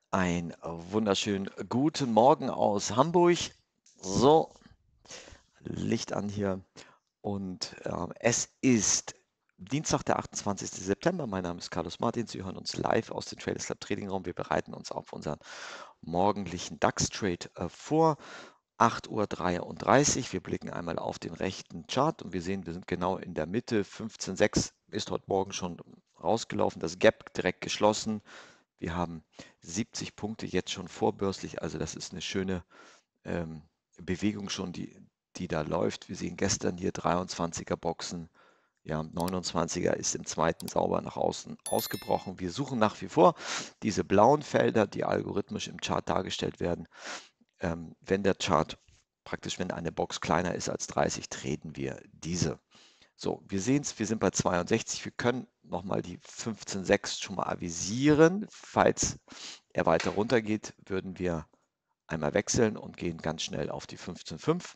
Ein wunderschönen guten Morgen aus Hamburg. So, Licht an hier. Und es ist Dienstag, der 28. September. Mein Name ist Carlos Martin. Sie hören uns live aus dem Traders Lab Trading Raum. Wir bereiten uns auf unseren morgendlichen DAX-Trade vor. 8:33 Uhr. Wir blicken einmal auf den rechten Chart und wir sehen, wir sind genau in der Mitte. 15,6 ist heute Morgen schon rausgelaufen. Das Gap direkt geschlossen. Wir haben 70 Punkte jetzt schon vorbörslich, also das ist eine schöne Bewegung schon, die da läuft. Wir sehen gestern hier 23er Boxen, ja, 29er ist im zweiten sauber nach außen ausgebrochen. Wir suchen nach wie vor diese blauen Felder, die algorithmisch im Chart dargestellt werden. Wenn der Chart praktisch, wenn eine Box kleiner ist als 30, treten wir diese. So, wir sehen es, wir sind bei 62. Wir können nochmal die 15,6 schon mal avisieren. Falls er weiter runter geht, würden wir einmal wechseln und gehen ganz schnell auf die 15,5.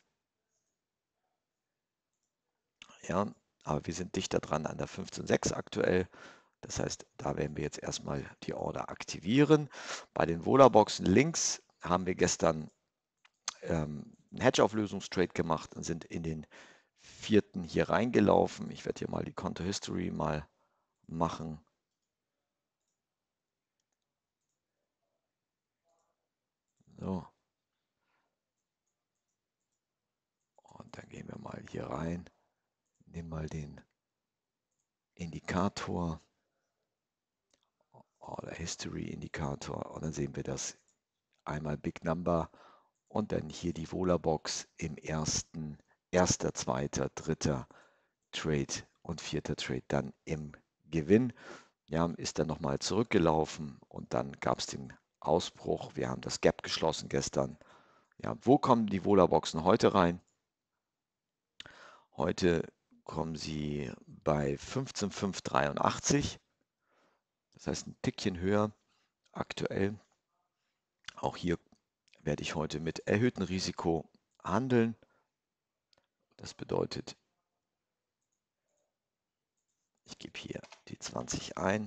Ja, aber wir sind dichter dran an der 15,6 aktuell. Das heißt, da werden wir jetzt erstmal die Order aktivieren. Bei den Vola-Boxen links haben wir gestern einen Hedge-Auflösungstrade gemacht und sind in den vierten hier reingelaufen. Ich werde hier mal die Konto History mal machen. So, und dann gehen wir mal hier rein, nehmen mal den Indikator oder History Indikator und dann sehen wir das einmal Big Number und dann hier die Vola-Box im erster, zweiter, dritter Trade und vierter Trade dann im Gewinn. Ja, ist dann nochmal zurückgelaufen und dann gab es den Ausbruch. Wir haben das Gap geschlossen gestern. Ja, wo kommen die Vola-Boxen heute rein? Heute kommen sie bei 15,583. Das heißt ein Tickchen höher aktuell. Auch hier werde ich heute mit erhöhtem Risiko handeln. Das bedeutet, ich gebe hier die 20 ein.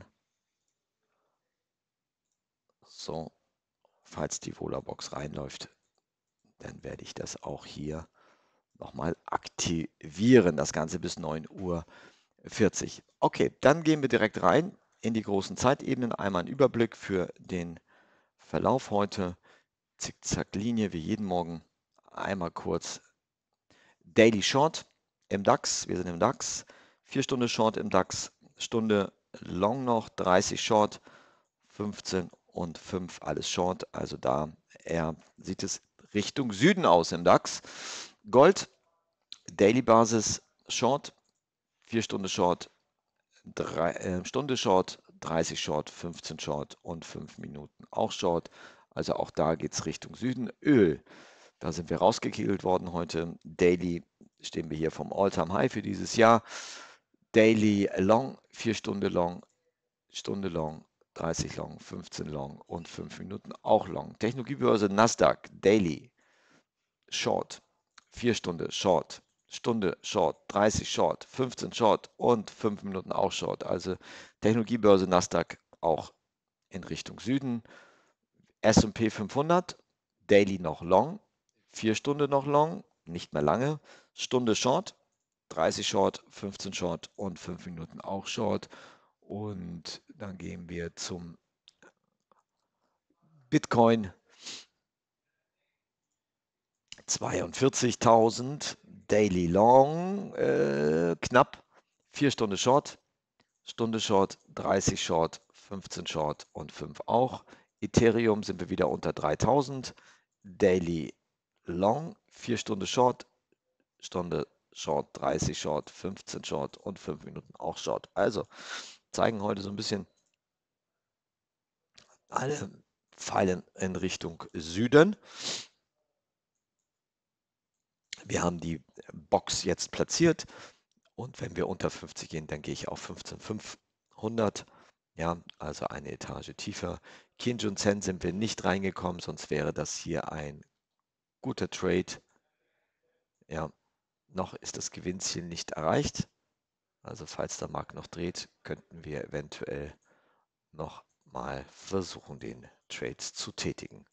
So, falls die Vola-Box reinläuft, dann werde ich das auch hier nochmal aktivieren. Das Ganze bis 9:40 Uhr. Okay, dann gehen wir direkt rein in die großen Zeitebenen. Einmal ein Überblick für den Verlauf heute. Zickzack-Linie wie jeden Morgen. Einmal kurz Daily Short im DAX. Wir sind im DAX. 4 Stunden Short im DAX. Stunde Long noch. 30 Short. 15 und 5 alles Short. Also da sieht es Richtung Süden aus im DAX. Gold, Daily Basis Short. 4 Stunden Short. Stunde Short, 30 Short, 15 Short und 5 Minuten auch Short. Also auch da geht es Richtung Süden. Öl, da sind wir rausgekegelt worden heute. Daily stehen wir hier vom All-Time High für dieses Jahr. Daily Long, 4 Stunden Long, Stunde Long, 30 Long, 15 Long und 5 Minuten auch Long. Technologiebörse Nasdaq, Daily Short, 4 Stunden Short, Stunde Short, 30 Short, 15 Short und 5 Minuten auch Short. Also Technologiebörse Nasdaq auch in Richtung Süden. S&P 500, Daily noch Long, 4 Stunden noch Long, nicht mehr lange. Stunde Short, 30 Short, 15 Short und 5 Minuten auch Short. Und dann gehen wir zum Bitcoin. 42.000 Daily Long, knapp 4 Stunden Short, Stunde Short, 30 Short, 15 Short und 5 auch. Ethereum sind wir wieder unter 3.000. Daily Long, 4 Stunden Short, Stunde Short, 30 Short, 15 Short und 5 Minuten auch Short. Also zeigen heute so ein bisschen alle Pfeilen in Richtung Süden. Wir haben die Box jetzt platziert und wenn wir unter 50 gehen, dann gehe ich auf 15.500. Ja, also eine Etage tiefer. Kijun Sen sind wir nicht reingekommen, sonst wäre das hier ein guter Trade. Ja, noch ist das Gewinnziel nicht erreicht. Also falls der Markt noch dreht, könnten wir eventuell noch mal versuchen, den Trades zu tätigen.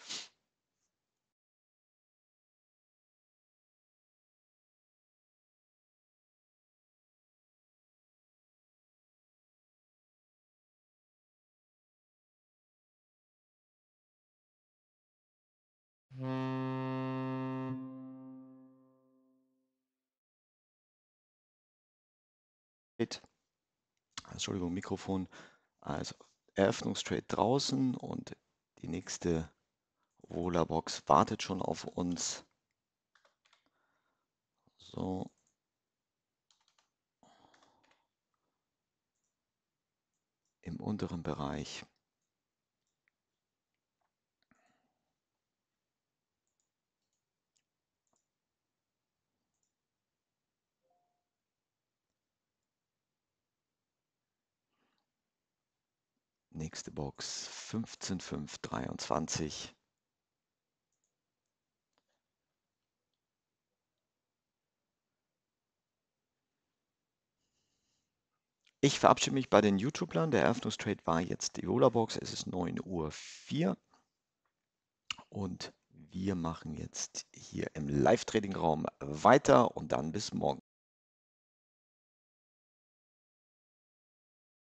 Entschuldigung, Mikrofon. Also Eröffnungstrade draußen und die nächste Vola-Box wartet schon auf uns. So. Im unteren Bereich. Nächste Box 15,523. Ich verabschiede mich bei den YouTubern. Der Eröffnungstrade war jetzt die Vola-Box. Es ist 9:04 Uhr. Und wir machen jetzt hier im Live-Trading-Raum weiter und dann bis morgen.